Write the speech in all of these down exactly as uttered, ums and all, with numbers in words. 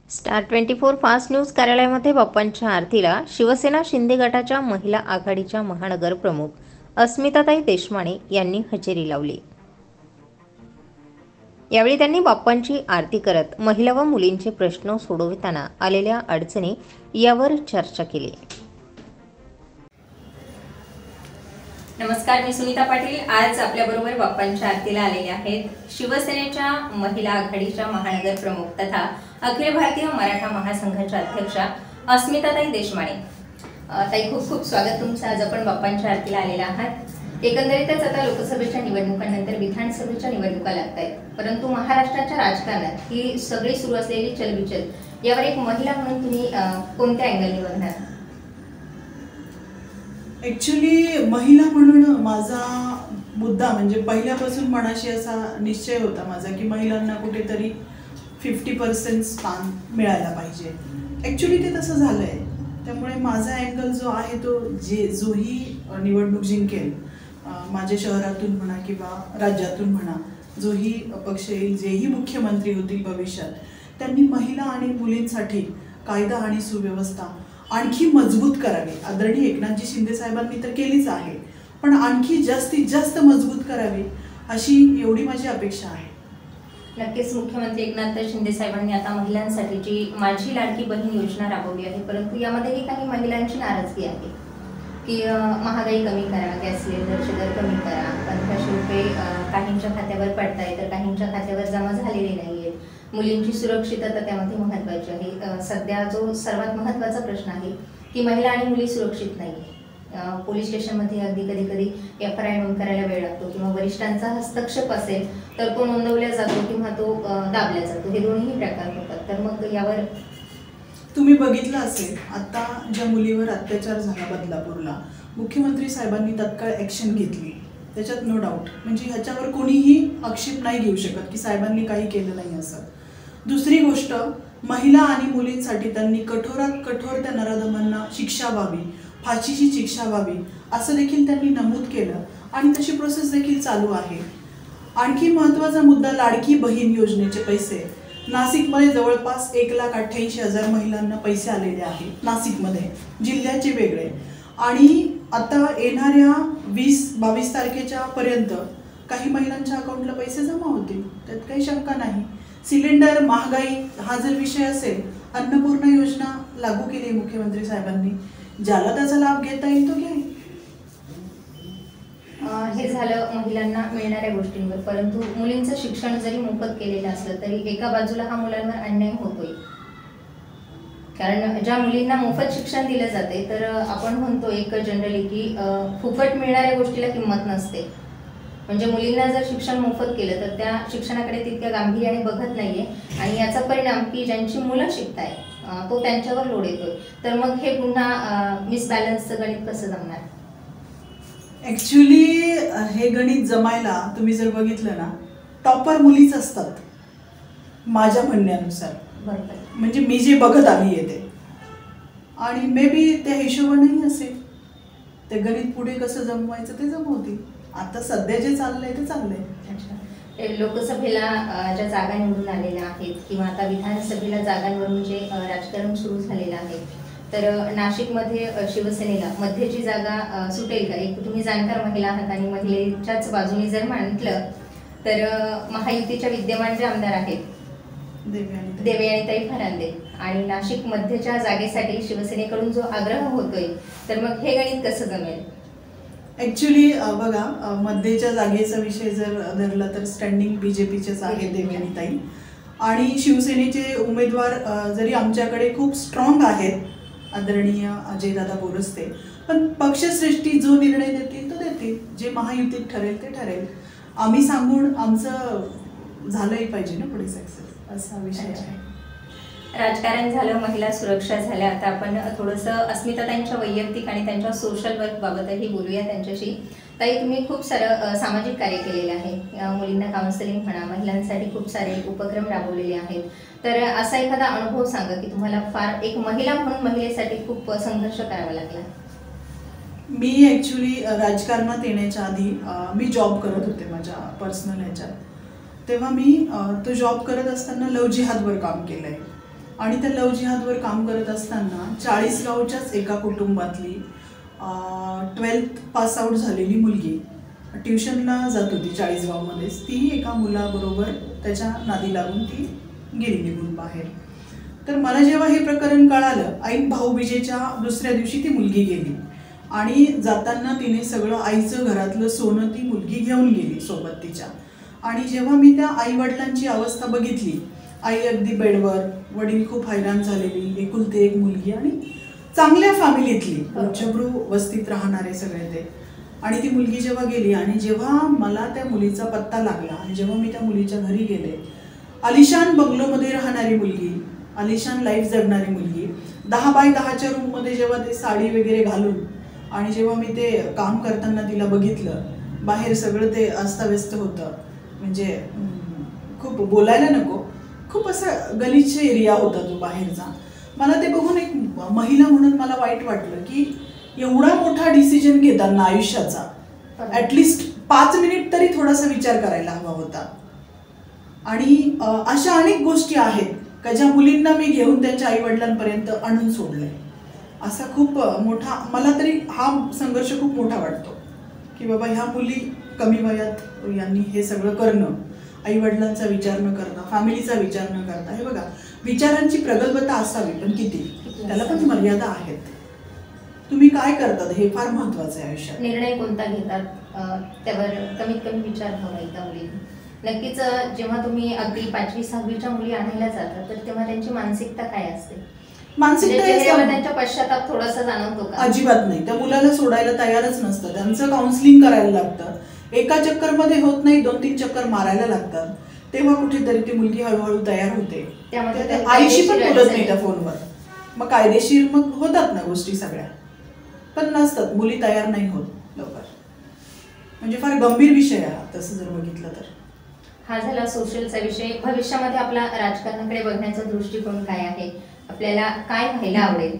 Star twenty four fast news कार्यालयामध्ये बाप्पांच्या आरतीला शिवसेना शिंदे गटाच्या महिला आघाडीच्या महानगर प्रमुख अस्मिताताई देशमाने यांनी हजेरी लावली। यावेळी त्यांनी बाप्पांची आरती करत महिला व मुलींचे प्रश्न सोडविताना आलेल्या अडचणी यावर चर्चा केली। नमस्कार, मी सुनीता पाटील। आज आपल्याबरोबर बाप्पांच्या आरतीला आलेले आहेत शिवसेनेच्या महिला आघाडीच्या महानगर प्रमुख तथा अखिल भारतीय मराठा महासंघाच्या अध्यक्षा अस्मिताताई देशमाने। ताई, खूप खूप स्वागत तुमचं। आज आपण बाप्पांच्या आरतीला आलेला आहात। एकंदरीतच आता लोकसभेच्या निवडणुकांनंतर विधानसभेच्या निवडणुका लागत आहेत, परंतु महाराष्ट्राच्या राजकारणात ही सगळी सुरू असलेली चलबिचल यावर एक महिला म्हणून तुम्ही कोणत्या अँगलने बघणार? ॲक्च्युली महिला म्हणून माझा मुद्दा म्हणजे पहिल्यापासून मनाशी असा निश्चय होता माझा की महिलांना कुठेतरी फिफ्टी पर्सेंट स्थान मिळायला पाहिजे। ॲक्च्युली ते तसं झालं आहे, त्यामुळे माझा अँगल जो आहे तो जे जोही निवडणूक जिंकेल, माझ्या शहरातून म्हणा किंवा राज्यातून म्हणा, जोही पक्ष येईल, जेही मुख्यमंत्री होतील भविष्यात, त्यांनी महिला आणि मुलींसाठी कायदा आणि सुव्यवस्था आणखी मजबूत करावी। आदरणीय एकनाथजी शिंदे साहेबांनी तर केलीच आहे, पण आणखी जास्तीत जास्त मजबूत करावी अशी एवढी माझी अपेक्षा आहे। नक्कीच मुख्यमंत्री एकनाथ शिंदे साहेबांनी आता महिलांसाठी जी माझी लाडकी बहीण योजना राबवली आहे, परंतु यामध्येही काही महिलांची नाराजगी आहे की महागाई कमी करा, गॅस सिलेंडरचे दर कमी करा, पंधराशे रुपये काहींच्या खात्यावर पडताय तर काहींच्या खात्यावर जमा झालेले नाही आहेत, मुलींची सुरक्षितता त्यामध्ये महत्त्वाची आहे। सध्या जो सर्वात महत्त्वाचा प्रश्न आहे की महिला आणि मुली सुरक्षित नाही। पोलीस स्टेशनमध्ये अगदी कधी कधी एफ आय आर नोंद करायला वेळ लागतो किंवा वरिष्ठांचा हस्तक्षेप असेल तर तो नोंदवला जातो किंवा तो दाबला जातो, हे दोन्ही प्रकार होतात। तर मग यावर तुम्ही बघितलं असेल, आता ज्या मुलीवर अत्याचार झाला बदलापूरला, मुख्यमंत्री साहेबांनी तत्काळ ॲक्शन घेतली, त्याच्यात नो डाऊट। म्हणजे ह्याच्यावर कोणीही आक्षेप नाही घेऊ शकत की साहेबांनी काही केलं नाही असं। दुसरी गोष्ट, महिला आणि मुलींसाठी त्यांनी कठोरात कठोर त्या नराधमांना शिक्षा व्हावी, फाशीची शिक्षा व्हावी असं देखील त्यांनी नमूद केलं आणि तशी प्रोसेस देखील चालू आहे। आणखी महत्त्वाचा मुद्दा, लाडकी बहीण योजनेचे पैसे नाशिकमध्ये जवळपास एक लाख अठ्ठ्याऐंशी हजार महिलांना पैसे आलेले आहेत नाशिकमध्ये, जिल्ह्याचे वेगळे। आणि आता येणाऱ्या वीस बावीस तारखेच्या पर्यंत काही महिलांच्या अकाउंटला पैसे जमा होतील, त्यात काही शंका नाही। सिलेंडर महागाई हा जर विषय असेल, अन्नपूर्णा योजना लागू केली आहे मुख्यमंत्री साहेबांनी, ज्याला त्याचा लाभ घेता येईल तो घ्या। हे झालं महिलांना मिळणाऱ्या गोष्टींवर, परंतु मुलींचं शिक्षण जरी मोफत केलेलं असलं तरी एका बाजूला हा मुलांवर अन्याय होतोय। कारण ज्या मुलींना मोफत शिक्षण दिलं जाते तर आपण म्हणतो एक जनरली की फुकट मिळणाऱ्या गोष्टीला किंमत नसते। म्हणजे मुलींना जर शिक्षण मोफत केलं तर त्या शिक्षणाकडे तितक्या गांभीर्याने बघत नाहीये आणि याचा परिणाम की ज्यांची मुलं शिकताय तो त्यांच्यावर लोड येतोय। तर मग हे पुन्हा मिसबॅलन्सचं गणित कसं जमणार? ॲक्च्युली हे गणित जमायला तुम्ही जर बघितलं ना, टॉपर मुलीच असतात माझ्या म्हणण्यानुसार। बरोबर, म्हणजे मी जे बघत आली आहे ते, आणि मे बी त्या हिशोबानेही असेल ते गणित पुढे कसं जमवायचं ते जमवतील। आता सध्या जे चाललंय ते चाललंय। अच्छा, लोकसभेला ज्या जागा निवडून आलेल्या आहेत किंवा आता विधानसभेला जागांवरून जे राजकारण सुरू झालेलं आहे, तर नाशिकमध्ये शिवसेनेला मध्यची जागा सुटेल का? एक तुम्ही जाणकार महिला आहात आणि महिलेच्याच बाजूने जर म्हटलं तर महायुतीच्या विद्यमान जे आमदार आहेत देवयानीताई फरांदे आणि नाशिक मध्यच्या जागेसाठी शिवसेनेकडून जो आग्रह होतोय, तर मग हे गणित कसं जमेल? ॲक्च्युली बघा, मध्यच्या जागेचा विषय जर धरला तर स्टँडिंग बीजेपीचेच आहे देवयानीताई, आणि शिवसेनेचे उमेदवार जरी आमच्याकडे खूप स्ट्रॉंग आहेत, आदरणीय अजयदादा बोरस्ते, पण पक्षश्रेष्ठी जो निर्णय देतील तो देतील, जे महायुतीत ठरेल ते ठरेल। आम्ही सांगून आमचं झालंही पाहिजे ना पुढे सक्सेस, असा विषय आहे। राजकारण झालं, महिला सुरक्षा झाल्या, आता आपण थोडंसं अस्मिताताईंच्या वैयक्तिक आणि त्यांच्या सोशल वर्क बाबतही बोलूया त्यांच्याशी। ताई, तुम्ही खूप सारं सामाजिक कार्य केलेलं आहे, मुलींना काउन्सिलिंग म्हणा, महिलांसाठी खूप सारे उपक्रम राबवलेले आहेत, तर असा एखादा अनुभव सांगा की तुम्हाला फार एक महिला म्हणून महिलेसाठी खूप संघर्ष करावा लागला? मी ॲक्च्युली राजकारणात येण्याच्या आधी मी जॉब करत होते माझ्या पर्सनल ह्याच्यात, तेव्हा मी तो जॉब करत असताना लव जिहादवर काम केलं आहे आणि त्या लव जिहादवर काम करत असताना चाळीसगावच्याच एका कुटुंबातली ट्वेल्थ पास आऊट झालेली मुलगी ट्युशनला जात होती चाळीसगावमध्येच, ती एका मुलाबरोबर त्याच्या नादी लागून ती गेली निघून बाहेर. तर मला जेव्हा हे प्रकरण कळालं, ऐन भाऊबीजेच्या दुसऱ्या दिवशी ती मुलगी गेली आणि जाताना तिने सगळं आईचं घरातलं सोनं ती मुलगी घेऊन गेली सोबत तिच्या. आणि जेव्हा मी त्या आईवडिलांची अवस्था बघितली, आई अगदी बेडवर, वडील खूप हैराण झालेली, एकुलते एक मुलगी आणि चांगल्या फॅमिलीतली, उच्चभ्रू वस्तीत राहणारे सगळे ते. आणि ती मुलगी जेव्हा गेली आणि जेव्हा मला त्या मुलीचा पत्ता लागला आणि जेव्हा मी त्या मुलीच्या घरी गेले, आलिशान बंगलोमध्ये राहणारी मुलगी, आलिशान लाईफ जगणारी मुलगी, दहा बाय दहाच्या रूममध्ये जेव्हा ते साडी वगैरे घालून आणि जेव्हा मी ते काम करताना तिला बघितलं, बाहेर सगळं ते अस्ताव्यस्त होतं, म्हणजे खूप बोलायला नको, खूप असा गलिच्छ एरिया होता तो बाहेरचा. मला ते बघून एक महिला म्हणून मला वाईट वाटलं की एवढा मोठा डिसिजन घेताना आयुष्याचा ॲटलिस्ट पाच मिनिट तरी थोडासा विचार करायला हवा होता. आणि अशा अनेक गोष्टी आहेत का ज्या मुलींना मी घेऊन त्यांच्या आईवडिलांपर्यंत आणून सोडलंय. असा खूप मोठा, मला तरी हा संघर्ष खूप मोठा वाटतो की बाबा ह्या मुली कमी वयात यांनी हे सगळं करणं, आईवडिलांचा विचार न करता, फॅमिलीचा विचार न करता. हे बघा, विचारांची प्रगल्भता असावी पण किती, त्याला पण मर्यादा आहेत. तुम्ही काय करतात हे फार महत्वाचं आहे आयुष्यात. निर्णय कोणता घेतात त्यावर कमीत कमी विचार हवा त्या मुलींनी. नक्कीच जेव्हा तुम्ही अगदी पाचवी सहावीच्या मुली आणायला जातात तर तेव्हा त्यांची मानसिकता काय असते? मानसिकता त्यांचा पश्चाताप थोडासा जाणवतो का? अजिबात नाही. त्या मुलाला सोडायला तयारच नसतं, त्यांचं काउन्सिलिंग करायला लागतं. एका चक्कर मध्ये होत नाही, दोन तीन चक्कर मारायला लागतात, तेव्हा कुठेतरी ती मुलगी हळूहळू तयार होते. आईशी पण बोलत नाही त्या फोनवर, मग कायदेशीर मग होतात ना गोष्टी सगळ्या, पण नसतात, मुली तयार नाही होत लवकर. म्हणजे फार गंभीर विषय आहे तसं जर बघितलं तर. हा झाला सोशलचा विषय. भविष्यामध्ये आपला राजकारणाकडे बघण्याचा दृष्टिकोन काय आहे? आपल्याला काय व्हायला आवडेल?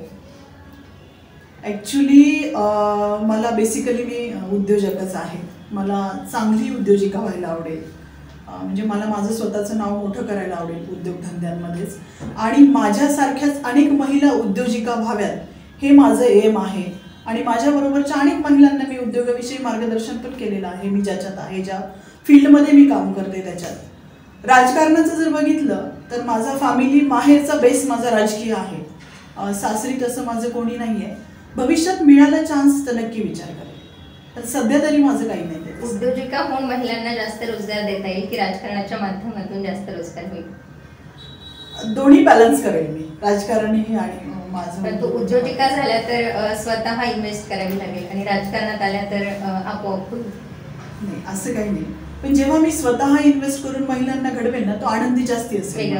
ऍक्च्युली मला बेसिकली मी उद्योजकच आहे. मला चांगली उद्योजिका व्हायला आवडेल. म्हणजे मला माझं स्वतःचं नाव मोठं करायला आवडेल उद्योगधंद्यांमध्येच, आणि माझ्यासारख्याच अनेक महिला उद्योजिका व्हाव्यात हे माझं एम आहे. आणि माझ्याबरोबरच्या अनेक महिलांना मी उद्योगाविषयी मार्गदर्शन पण केलेलं आहे. मी ज्याच्यात आहे, ज्या फील्डमध्ये मी काम करते त्याच्यात. राजकारणाचं जर बघितलं तर माझा फॅमिली माहेरचा बेस माझा राजकीय आहे. सासरी तसं माझं कोणी नाही आहे. भविष्यात मिळाला चान्स तर नक्की विचार करेल, पण सध्या तरी माझं काही नाही. उद्योजिका होऊन महिलांना जास्त रोजगार देता येईल की राजकारणाच्या माध्यमातून जास्त रोजगार होईल? दोन्ही बॅलन्स करेल मी, राजकारणही आणि माझं. परंतु उद्योजिका झाल्या तर स्वतः इन्व्हेस्ट करावी लागेल आणि राजकारणात आल्या तर आपोआप नाही, असं काही नाही. पण जेव्हा मी स्वतः इन्व्हेस्ट करून महिलांना घडवेल ना, तो आनंदी जास्ती असेल.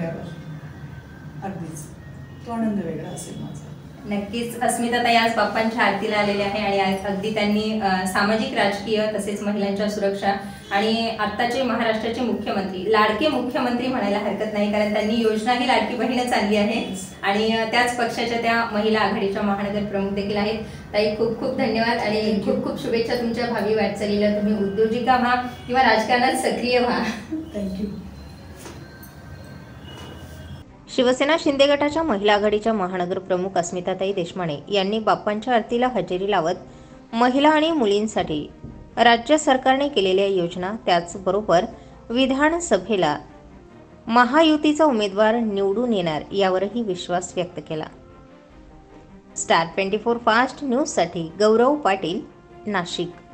अगदीच तो आनंद वेगळा असेल माझा. नक्कीच अस्मिताताई आज बाप्पांच्या आरतीला आलेल्या आहे आणि अगदी त्यांनी सामाजिक, राजकीय तसेच महिलांच्या सुरक्षा आणि आत्ताचे महाराष्ट्राचे मुख्यमंत्री, लाडके मुख्यमंत्री म्हणायला हरकत नाही, कारण त्यांनी योजना ही लाडकी बहीणच आणली आहे आणि त्याच पक्षाच्या त्या महिला आघाडीच्या महानगर प्रमुख देखील आहेत. ताई खूप खूप धन्यवाद आणि खूप खूप शुभेच्छा तुमच्या भावी वाटचालीला. तुम्ही उद्योजिका व्हा किंवा राजकारणात सक्रिय व्हा. थँक्यू. शिवसेना शिंदे गटाच्या महिला आघाडीच्या महानगर प्रमुख अस्मिताताई देशमाने यांनी बाप्पांच्या आरतीला हजेरी लावत महिला आणि मुलींसाठी राज्य सरकारने केलेल्या योजना, त्याचबरोबर विधानसभेला महायुतीचा उमेदवार निवडून येणार यावरही विश्वास व्यक्त केला. स्टार ट्वेंटी फोर फास्ट न्यूजसाठी गौरव पाटील, नाशिक.